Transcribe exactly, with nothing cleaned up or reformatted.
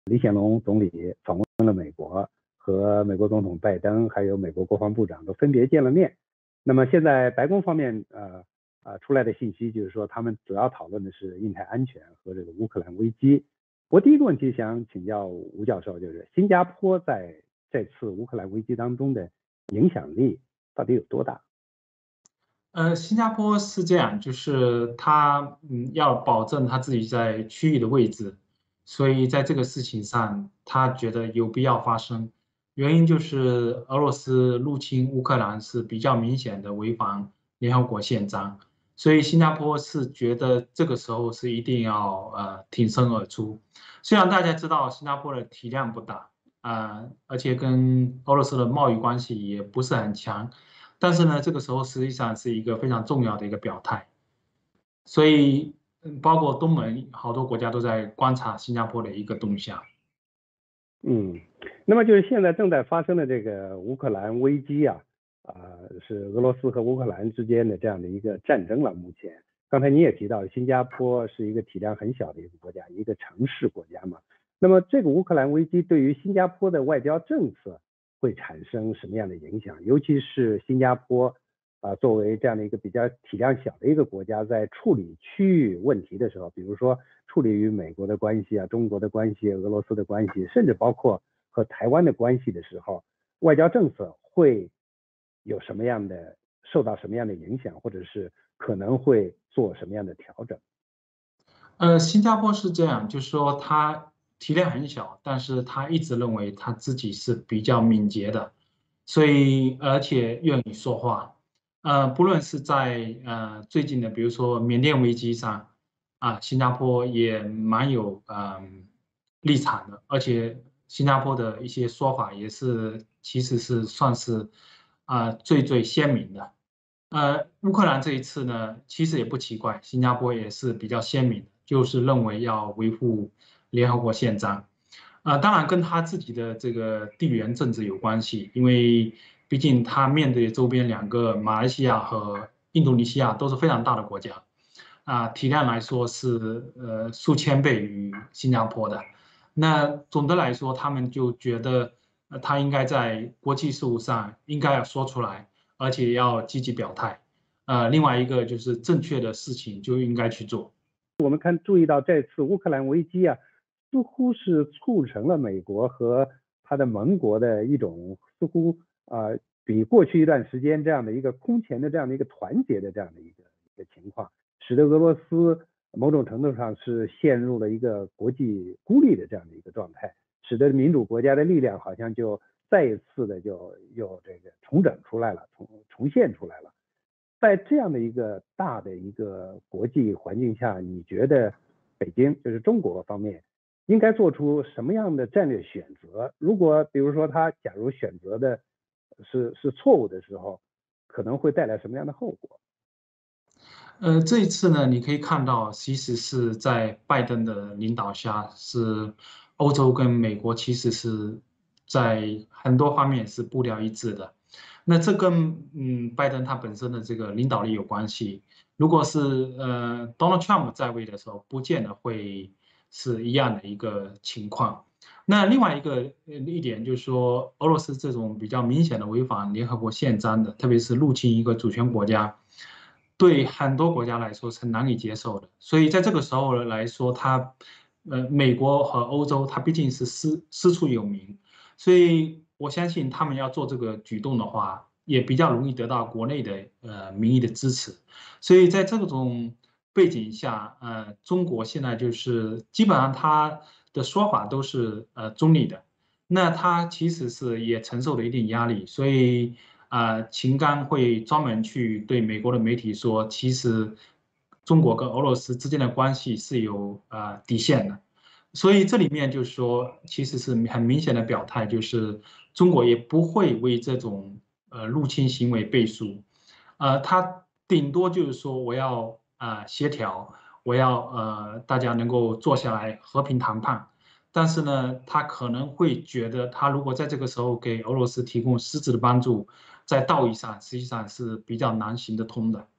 李显龙总理访问了美国，和美国总统拜登还有美国国防部长都分别见了面。那么现在白宫方面呃呃出来的信息就是说，他们主要讨论的是印太安全和这个乌克兰危机。我第一个问题想请教吴教授，就是新加坡在这次乌克兰危机当中的影响力到底有多大？ 呃，新加坡是这样，就是他嗯要保证他自己在区域的位置，所以在这个事情上，他觉得有必要发生。原因就是俄罗斯入侵乌克兰是比较明显的违反联合国宪章，所以新加坡是觉得这个时候是一定要呃挺身而出。虽然大家知道新加坡的体量不大，啊、而且跟俄罗斯的贸易关系也不是很强。但是呢，这个时候实际上是一个非常重要的一个表态，所以包括东盟好多国家都在观察新加坡的一个动向。 嗯，那么就是现在正在发生的这个乌克兰危机啊，啊、呃是俄罗斯和乌克兰之间的这样的一个战争了。目前，刚才你也提到，新加坡是一个体量很小的一个国家，一个城市国家嘛。那么这个乌克兰危机对于新加坡的外交政策会产生什么样的影响？尤其是新加坡啊、呃作为这样的一个比较体量小的一个国家，在处理区域问题的时候，比如说处理与美国的关系啊、中国的关系、俄罗斯的关系，甚至包括和台湾的关系的时候，外交政策会有什么样的受到什么样的影响，或者是可能会做什么样的调整？ 呃，新加坡是这样，就是说它体量很小，但是他一直认为他自己是比较敏捷的，所以而且愿意说话。呃，不论是在呃最近的，比如说缅甸危机上，啊，新加坡也蛮有嗯、呃立场的，而且新加坡的一些说法也是其实是算是啊、呃最最鲜明的。呃，乌克兰这一次呢，其实也不奇怪，新加坡也是比较鲜明的，就是认为要维护联合国宪章。啊、当然跟他自己的这个地缘政治有关系，因为毕竟他面对周边两个马来西亚和印度尼西亚都是非常大的国家，啊、体量来说是呃数千倍于新加坡的。那总的来说，他们就觉得，呃，他应该在国际事务上应该要说出来。而且要积极表态。呃，另外一个就是正确的事情就应该去做。 我们看注意到这次乌克兰危机啊，似乎是促成了美国和他的盟国的一种似乎啊、呃、比过去一段时间这样的一个空前的这样的一个团结的这样的一个一个情况，使得俄罗斯某种程度上是陷入了一个国际孤立的这样的一个状态，使得民主国家的力量好像就再一次的就又这个重整出来了，重重现出来了。在这样的一个大的一个国际环境下，你觉得北京就是中国方面应该做出什么样的战略选择？如果比如说他假如选择的是是错误的时候，可能会带来什么样的后果？ 呃，这一次呢，你可以看到，其实是在拜登的领导下，是欧洲跟美国其实是在很多方面是步调一致的。那这跟嗯拜登他本身的这个领导力有关系。如果是呃 Donald Trump 在位的时候，不见得会是一样的一个情况。那另外一个呃一点就是说，俄罗斯这种比较明显的违反联合国宪章的，特别是入侵一个主权国家，对很多国家来说是难以接受的。所以在这个时候来说，它呃美国和欧洲它毕竟是师师出有名，所以我相信他们要做这个举动的话，也比较容易得到国内的呃民意的支持。所以在这种背景下，呃，中国现在就是基本上他的说法都是呃中立的，那他其实是也承受了一定压力，所以啊、呃秦刚会专门去对美国的媒体说，其实中国跟俄罗斯之间的关系是有啊、呃底线的，所以这里面就是说，其实是很明显的表态，就是中国也不会为这种呃入侵行为背书。呃，他顶多就是说我要呃协调，我要呃大家能够坐下来和平谈判，但是呢，他可能会觉得他如果在这个时候给俄罗斯提供实质的帮助，在道义上实际上是比较难行得通的。